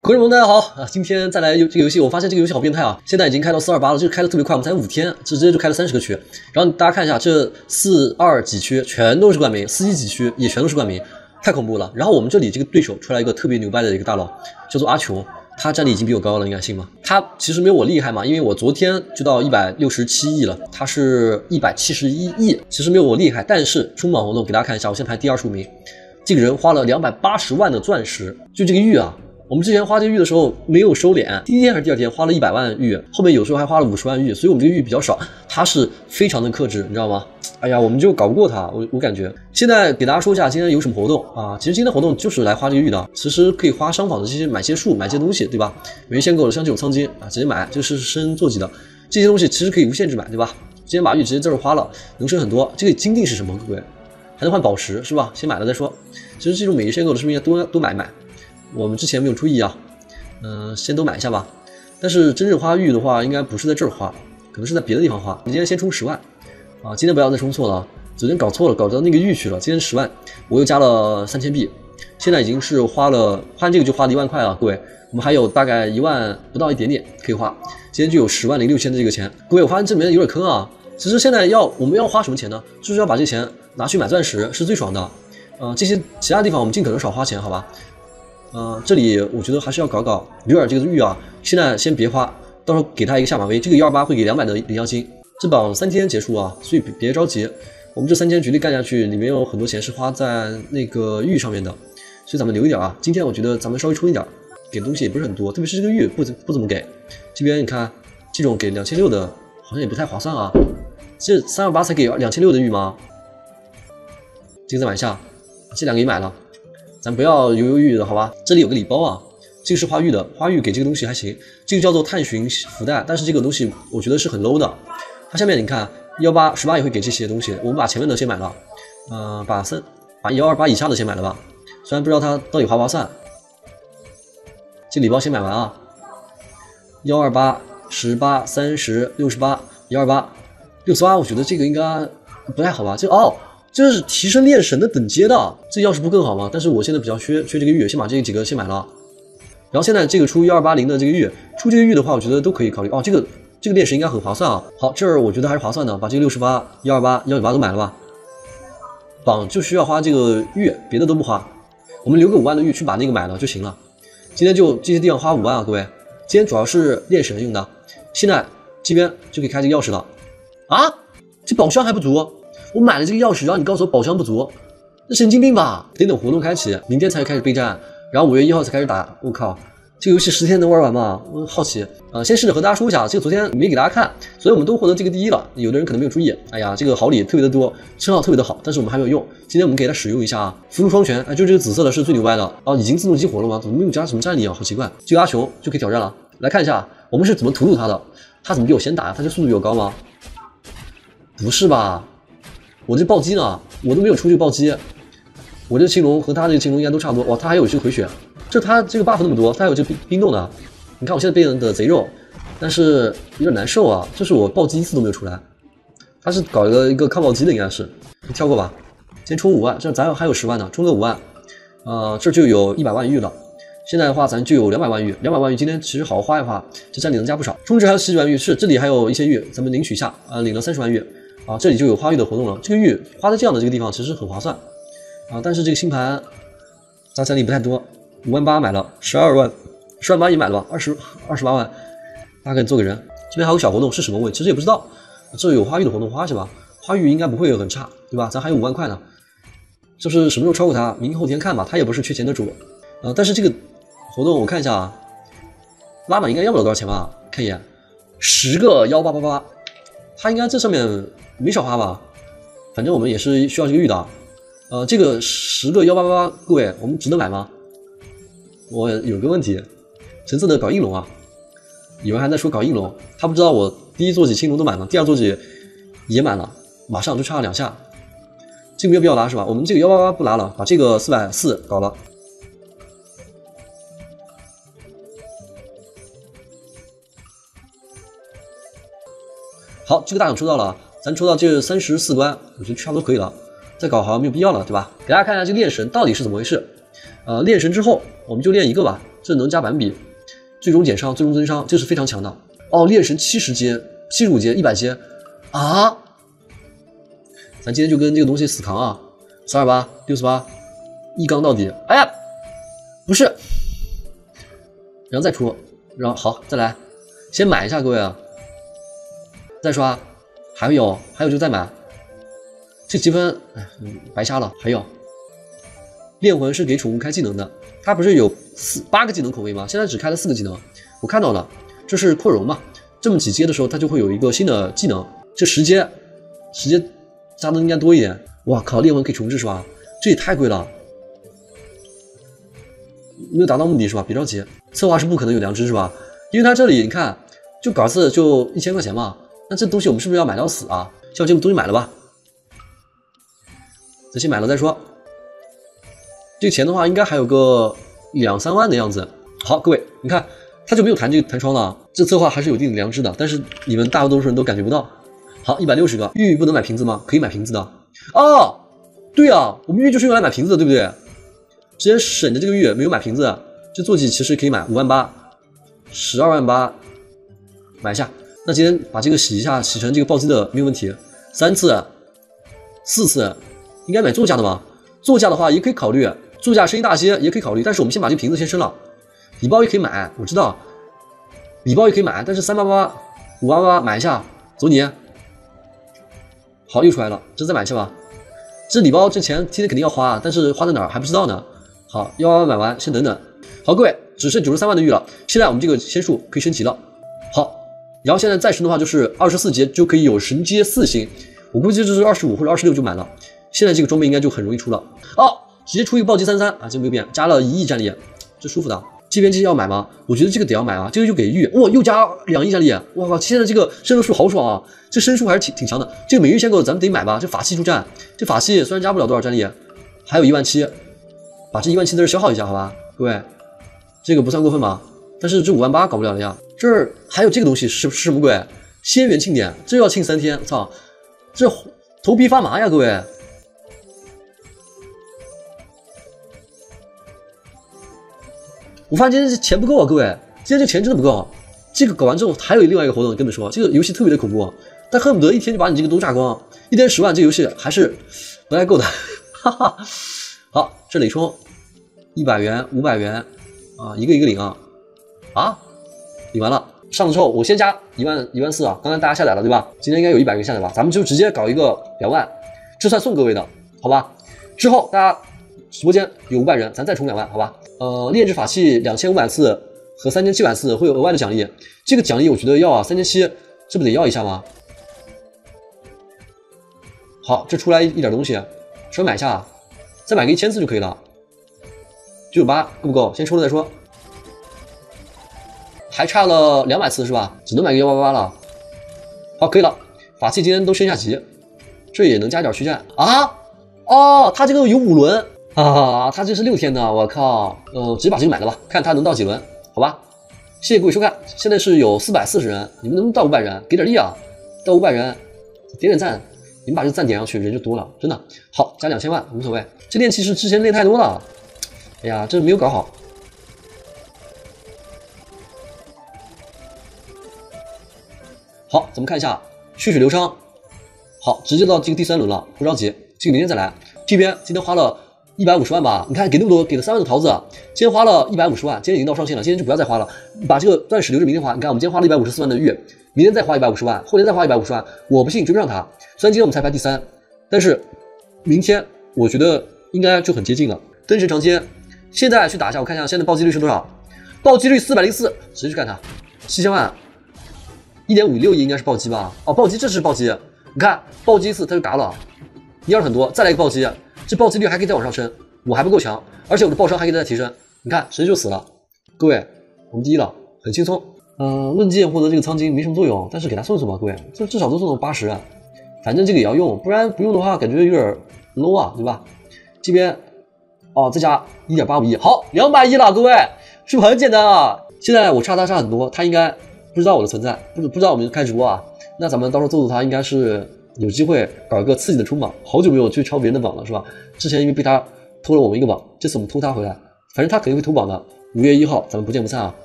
观众朋友大家好啊！今天再来这个游戏，我发现这个游戏好变态啊！现在已经开到428了，这个开的特别快，我们才5天，直接就开了30个区。然后大家看一下，这42几区全都是冠名，41几区也全都是冠名，太恐怖了。然后我们这里这个对手出来一个特别牛掰的一个大佬，叫做阿琼，他战力已经比我高了，你敢信吗？他其实没有我厉害嘛，因为我昨天就到167亿了，他是171亿，其实没有我厉害。但是冲榜活动给大家看一下，我现在排第25名，这个人花了280万的钻石，就这个玉啊。我们之前花这个玉的时候没有收敛，第一天还是第二天花了100万玉，后面有时候还花了50万玉，所以我们这个玉比较少，他是非常的克制，你知道吗？哎呀，我们就搞不过他，我感觉。现在给大家说一下今天有什么活动啊？其实今天的活动就是来花这个玉的，其实可以花商坊的这些买些树，买些东西，对吧？每日限购的像这种苍金啊，直接买，这是升坐骑的，这些东西其实可以无限制买，对吧？今天把玉直接在这花了，能升很多。这个金锭是什么？各位，还能换宝石是吧？先买了再说。其实这种每日限购的是不是应该多买一买？我们之前没有注意啊。先都买一下吧。但是真正花玉的话，应该不是在这儿花，可能是在别的地方花。你今天先充10万啊！今天不要再充错了，昨天搞错了，搞到那个玉去了。今天10万，我又加了3000币，现在已经是花这个就花了1万块了。各位，我们还有大概1万不到一点点可以花。今天就有10万06000的这个钱。各位，我发现这里面有点坑啊。其实现在我们要花什么钱呢？就是要把这钱拿去买钻石，是最爽的。这些其他地方我们尽可能少花钱，好吧？这里我觉得还是要搞刘尔这个玉啊，现在先别花，到时候给他一个下马威，这个128会给200的领奖金。这榜3天结束啊，所以别着急，我们这3天绝对干下去，里面有很多钱是花在那个玉上面的，所以咱们留一点啊。今天我觉得咱们稍微充一点，给的东西也不是很多，特别是这个玉不怎么给。这边你看，这种给2600的，好像也不太划算啊。这328才给2600的玉吗？这个再买一下，这2个也买了。咱不要犹豫的好吧？这里有个礼包啊，这个是花玉的，花玉给这个东西还行，这个叫做探寻福袋，但是这个东西我觉得是很 low 的。它下面你看18也会给这些东西，我们把前面的先买了，把128以下的先买了吧，虽然不知道它到底划不划算。这礼包先买完啊，128、18、30、68、128、68，我觉得这个应该不太好吧？这是提升炼神的等阶的，这要是不更好吗？但是我现在比较缺这个玉，先把这几个先买了。然后现在这个出1280的这个玉，出这个玉的话，我觉得都可以考虑。这个炼神应该很划算啊。好，这儿我觉得还是划算的，把这个68、128、198都买了吧。榜就需要花这个玉，别的都不花。我们留个5万的玉去把那个买了就行了。今天就这些地方花5万啊，各位。今天主要是炼神用的，现在这边就可以开这个钥匙了。啊，这宝箱还不足。我买了这个钥匙，然后你告诉我宝箱不足，那神经病吧？得等活动开启，明天才开始备战，然后5月1号才开始打。我靠，这个游戏10天能玩完吗？我好奇。先试着和大家说一下，这个昨天没给大家看，所以我们都获得这个第1了。有的人可能没有注意，哎呀，这个好礼特别的多，称号特别的好，但是我们还没有用。今天我们给它使用一下啊，符箓双全，就这个紫色的是最牛掰的。已经自动激活了吗？怎么没有加什么战力啊？好奇怪。这个阿雄就可以挑战了。来看一下我们是怎么屠戮他的，他怎么比我先打呀？他这速度比我高吗？不是吧？我这暴击呢，我都没有出这个暴击，我这青龙和他这个青龙应该都差不多。哇，他还有这个回血，他这个 buff 那么多，他还有这个冰冻的。你看我现在背的贼肉，但是有点难受啊，这是我暴击1次都没有出来。他是搞一个抗暴击的，应该是。你跳过吧，先充5万，这咱还有10万呢，充个5万，这就有100万玉了。现在的话，咱就有200万玉，200万玉今天其实好好花一花，这战力能加不少。充值还有10几万玉，是这里还有一些玉，咱们领取一下，领了30万玉。这里就有花玉的活动了。这个玉花在这样的这个地方其实很划算但是这个星盘咱战力不太多，5万8买了，12万8也买了吧，28万，大概做个人。这边还有个小活动是什么位？其实也不知道。这有花玉的活动花是吧？花玉应该不会很差，对吧？咱还有5万块呢，就是什么时候超过它，明天后天看吧。他也不是缺钱的主但是这个活动我看一下啊，拉满应该要不了多少钱吧？看一眼，10个1888，他应该这上面没少花吧，反正我们也是需要这个玉的。这个10个1888，各位，我们值得买吗？我有个问题，橙色的搞硬龙啊，有人还在说搞硬龙，他不知道我第1坐骑青龙都满了，第2坐骑也满了，马上就差了2下，这个没有必要拉是吧？我们这个188不拉了，把这个440搞了。好，这个大奖抽到了，咱抽到这34关，我觉得差不多可以了，再搞好像没有必要了，对吧？给大家看一下这个炼神到底是怎么回事。炼神之后，我们就炼一个吧， 这能加版比，最终减伤，最终增伤，这是非常强的。哦，炼神70阶、75阶、100阶啊！咱今天就跟这个东西死扛啊！428、68，一刚到底。哎呀，不是，然后再出，然后好再来，先买一下各位啊，再刷，还有就再买。这积分，哎，白瞎了。还有，炼魂是给宠物开技能的，它不是有8个技能口味吗？现在只开了4个技能，我看到了，这是扩容嘛？这么几阶的时候，它就会有一个新的技能。这10阶加的应该多一点。哇靠，炼魂可以重置是吧？这也太贵了，没有达到目的是吧？别着急，策划是不可能有良知是吧？因为它这里你看，就搞次就1000块钱嘛，那这东西我们是不是要买到死啊？像这个东西买了吧，咱先买了再说。这个钱的话，应该还有个2、3万的样子。好，各位，你看他就没有弹这个弹窗了，这策划还是有一定的良知的，但是你们大多数人都感觉不到。好，160个玉不能买瓶子吗？可以买瓶子的。哦，对啊，我们玉就是用来买瓶子的，对不对？之前省的这个玉没有买瓶子，这坐骑其实可以买5万8、12万8，买一下。那今天把这个洗一下，洗成这个暴击的没有问题。3次、4次，应该买座驾的吧？座驾的话也可以考虑，座驾声音大些也可以考虑，但是我们先把这个瓶子先升了。礼包也可以买，我知道，礼包也可以买，但是388、588买一下，走你。好，又出来了，这再买一下吧。这礼包这钱今天肯定要花，但是花在哪儿还不知道呢。好，188买完，先等等。好，各位，只剩93万的玉了，现在我们这个仙术可以升级了。好，然后现在再升的话就是24阶就可以有神阶4星，我估计这是25或者26就满了。现在这个装备应该就很容易出了。哦，直接出一个暴击33啊，这没有变，加了1亿战力，这舒服的。这边这些要买吗？我觉得这个得要买啊，这个就给玉，哇，又加2亿战力，哇靠！现在这个升的数好爽啊，这升数还是挺强的。这个每月限购咱们得买吧？这法器助战，这法器虽然加不了多少战力，还有17000，把这17000的消耗一下，好吧，各位，这个不算过分吧？但是这5万8搞不了了呀。这儿还有这个东西是什么鬼？仙元庆典，这要庆3天，操，这头皮发麻呀，各位。我发现今天这钱不够啊，各位，今天这钱真的不够。这个搞完之后还有另外一个活动，跟你们说，这个游戏特别的恐怖，但恨不得一天就把你这个都榨光，一天10万，这个游戏还是不太够的，哈哈。好，这累充100元、500元啊，一个一个领啊，领完了，上了之后我先加14000啊，刚才大家下载了对吧？今天应该有100个下载吧，咱们就直接搞一个2万，这算送各位的，好吧？之后大家直播间有500人，咱再充2万，好吧？炼制法器2500次和3700次会有额外的奖励，这个奖励我觉得要啊，3700这不得要一下吗？好，这出来一点东西，稍微买一下，再买个1000次就可以了。998够不够？先抽了再说。还差了200次是吧？只能买个188了。好，可以了，法器今天都升下级，这也能加点虚战啊！哦，它这个有5轮。啊，他这是6天的，我靠，直接把这个买了吧，看他能到几轮，好吧？谢谢各位收看，现在是有440人，你们能不能到500人？给点力啊！到500人，点点赞，你们把这个赞点上去，人就多了，真的。好，加2000万无所谓，这练气是之前练太多了，哎呀，这没有搞好。好，咱们看一下血水流伤，好，直接到这个第3轮了，不着急，这个明天再来。这边今天花了150万吧，你看给那么多，给了3万的桃子，今天花了150万，今天已经到上限了，今天就不要再花了，把这个钻石留着明天花。你看我们今天花了154万的玉，明天再花150万，后天再花150万，我不信追不上他。虽然今天我们才排第3，但是明天我觉得应该就很接近了。灯神长街，现在去打一下，我看一下现在暴击率是多少？暴击率404，直接去干他，7000万，1.56亿应该是暴击吧？哦，暴击这是暴击，你看暴击1次他就嘎了，1、2很多，再来一个暴击。这暴击率还可以再往上升，我还不够强，而且我的爆伤还可以再提升。你看，直接就死了。各位，我们第1了，很轻松。论剑获得这个苍金没什么作用，但是给他送送吧，各位，这至少都送到80，反正这个也要用，不然不用的话感觉有点 low 啊，对吧？这边哦，再加1.85亿，好，200亿了，各位，是不是很简单啊？现在我差他很多，他应该不知道我的存在，不知道我们开直播啊。那咱们到时候揍他，应该是有机会搞一个刺激的冲榜，好久没有去抄别人的榜了，是吧？之前因为被他偷了我们一个榜，这次我们偷他回来，反正他肯定会偷榜的， 5月1号咱们不见不散啊！